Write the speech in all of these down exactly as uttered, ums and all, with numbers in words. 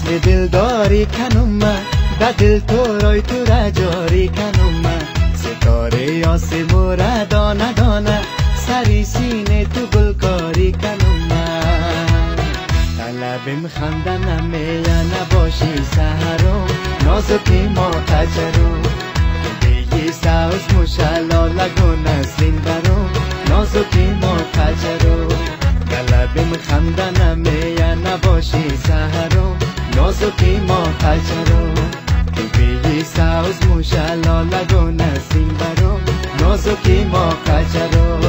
دلداری کنم دا دل تو روی تو را جاری کنم ستاره آسمو را دانه دانه سری سینه تو گلکاری کنم طلبم خندنم یا نباشی سهرم نازکی ما قجرو بیگی ساوز مشالا لگو نسلین برو نازکی ما قجرو طلبم خندنم یا نباشی سهرم نازکی ما قجرو بیگی ساوز مشالا لگو نسلین برو نازکی ما قجرو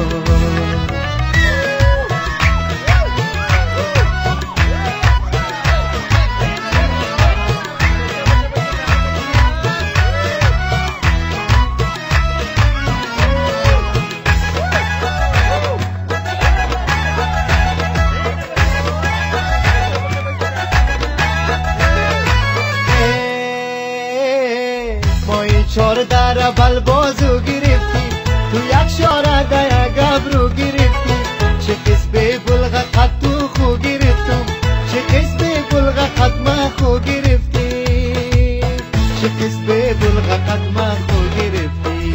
چار در بل بازو گرفتی تو یک شاره در گبرو گرفتی چه قسم بلغ قد تو خو گرفتم چه قسم بلغ قد ما خو گرفتی چه قسم بلغ قد ما خو گرفتی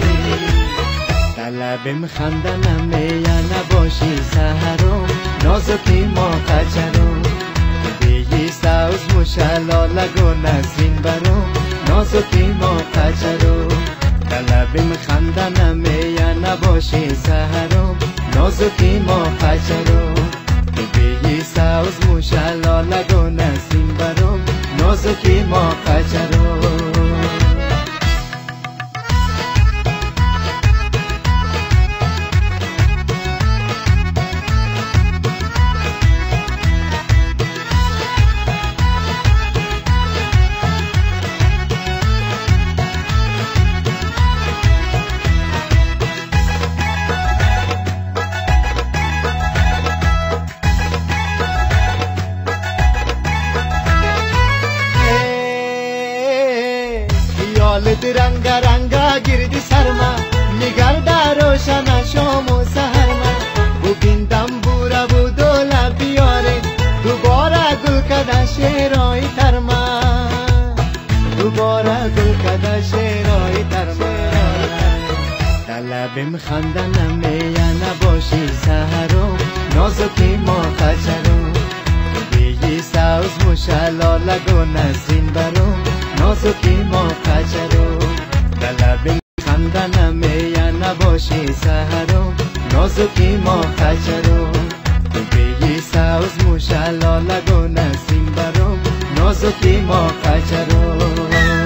طلبم خندنم یا نباشی سهرم نازکی ما قجرم بیگی ساوز مشالا لگو نسلین برم نازکی ما قجرو طلبم خندنم یا نباشی سهرم نازکی ما قجرو بیگی ساوز مشالا لگو نسلین برم نازکی ما قجرو رنگا رنگا گردی سرما میگرده روشن شام و سهرما بگین دنبورا بودولا بیاره دوباره گل کده شیرای ترما دوباره گل کده شیرای ترما طلبم خندنم یا نباشی سهرم نازکی ما قجرم بیگی ساوز مشالا لگو نسلین برم نازکی ما قجرو طلبم خندنم یا نباشی سهرم نازکی ما قجرو بیگی ساوز مشالا لگو نسلین برم نازکی ما قجرو